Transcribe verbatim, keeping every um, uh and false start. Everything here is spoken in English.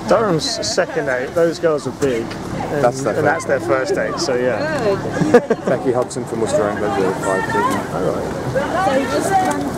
Durham's second date. Those girls are big, and That's their and that's their first date. So yeah. Becky Hudson from Worcester England, five two. All right.